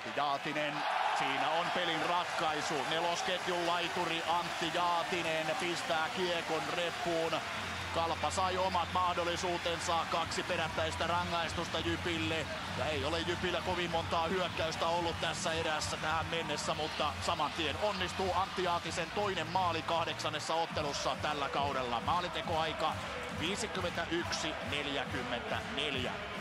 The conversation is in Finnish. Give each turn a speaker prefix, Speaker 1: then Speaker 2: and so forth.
Speaker 1: Antti Jaatinen, siinä on pelin ratkaisu. Nelosketjun laituri Antti Jaatinen pistää kiekon reppuun. Kalpa sai omat mahdollisuutensa, 2 perättäistä rangaistusta Jypille. Ja ei ole Jypillä kovin montaa hyökkäystä ollut tässä erässä tähän mennessä, mutta saman tien onnistuu Antti Jaatisen toinen maali 8. ottelussa tällä kaudella. Maalintekoaika 51-44.